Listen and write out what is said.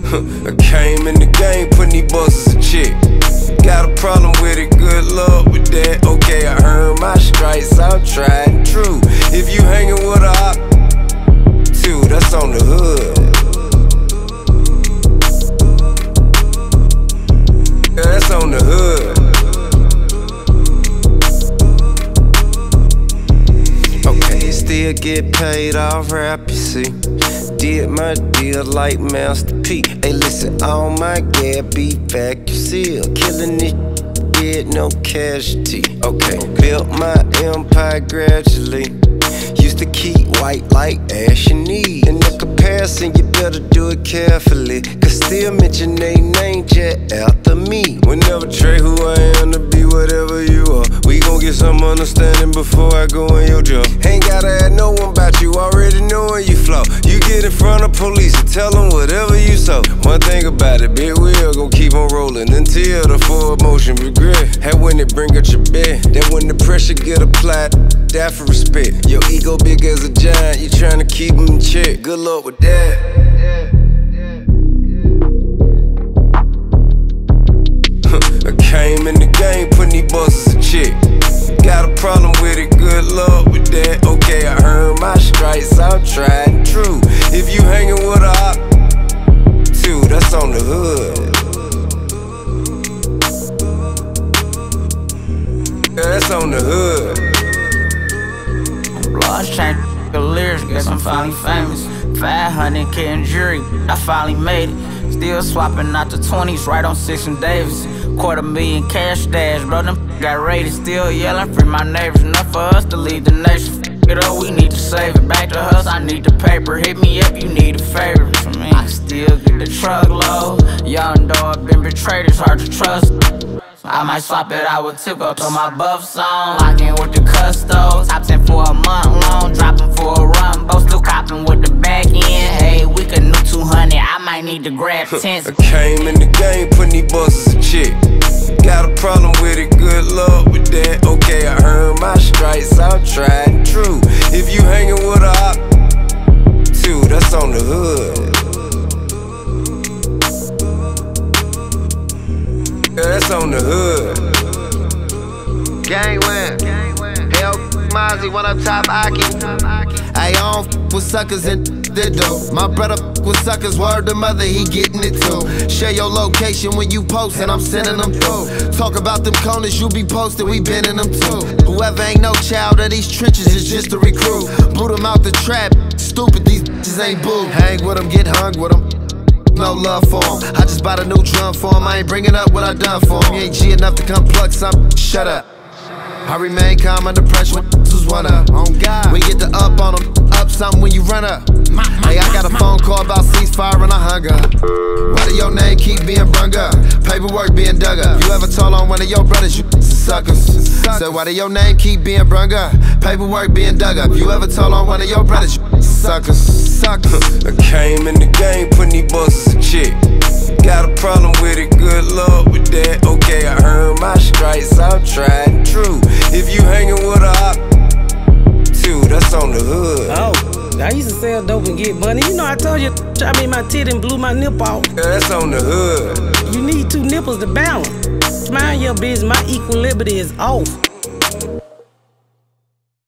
I came in the game, putting these bosses in check. Got a problem with it, good luck with that. Okay, I earned my stripes, I'm tried and true. If you hanging with a op, too, that's on the hood. Yeah, that's on the hood. Okay, still get paid off rap, you see. Did my deal like Master P. Hey, listen, all my gas be back, you see. Killing this shit, no casualty. Okay, built my empire gradually. Used to keep white like ash and need. In the comparison, you better do it carefully. Cause still mention they name just after me. Whenever trade who I am to be whatever you are. We gon' get some understanding before I go in your jaw. Ain't gotta ask no one about you, already knowing you flow. You get in front of police and tell them whatever you saw. One thing about it, big wheel gon' keep on rolling until the full motion regret. And when it bring up your bed, then when the pressure get applied, that for respect. Your ego big as a giant, you tryna keep him in check. Good luck with that. I came in the game, putting these bosses in check. Got a problem with it, good luck with that. Okay, I earned my stripes, I'm tried and true. If you hanging with a op, too, that's on the hood. Yeah, that's on the hood. Lost change the lyrics, guess I'm finally famous. 500K in jury, I finally made it. Still swapping out the 20s right on 6 and Davis. $250,000 cash stash, bro, them got raided. Still yelling, free my neighbors. Enough for us to lead the nation. F it up, we need to save it. Back to us, I need the paper. Hit me up, you need a favor from me. I still get the truckload. Young dog been betrayed, it's hard to trust. I might swap it out with tip up on my buff song. Lock in with the custos. Hops in for a month long, dropping for a run. Both still copping with the back end. Hey, we could new 200. I might need to grab 10. I came in the game, putting these bosses in check. Got a problem with it, good luck with that. Okay, I earned my stripes, I'm tried and true. If you hanging with a op, too, that's on the hood. Yeah, that's on the hood. Gang win. Hell, Mozzie, one up top, Aki. I don't f with suckers and the dope. My brother f with suckers, word to mother, he getting it too. Share your location when you post and I'm sending them through. Talk about them corners you be posted, we been in them too. Whoever ain't no child of these trenches is just a recruit. Blew them out the trap, stupid, these bitches ain't boo. Hang with them, get hung with them. No love for him. I just bought a new drum for him. I ain't bringing up what I done for him. You ain't G enough to come plug something. Shut up. I remain calm under pressure when was one up. On God, we get the up on them. Up something when you run up. Hey, I got a phone call about ceasefire and I hung up. Why do your name keep being brung up? Paperwork being dug up. You ever told on one of your brothers you suckers? Said why do your name keep being brung up? Paperwork being dug up. You ever told on one of your brothers you suckers? I came in the game, putting these bosses in check. Got a problem with it, good luck with that. Okay, I earned my stripes, I'm tried and true. If you hanging with a op, too, that's on the hood. Oh, I used to sell dope and get money. You know I told you, I made my tit and blew my nip off. Yeah, that's on the hood. You need two nipples to balance. Mind your business, my equilibrium is off.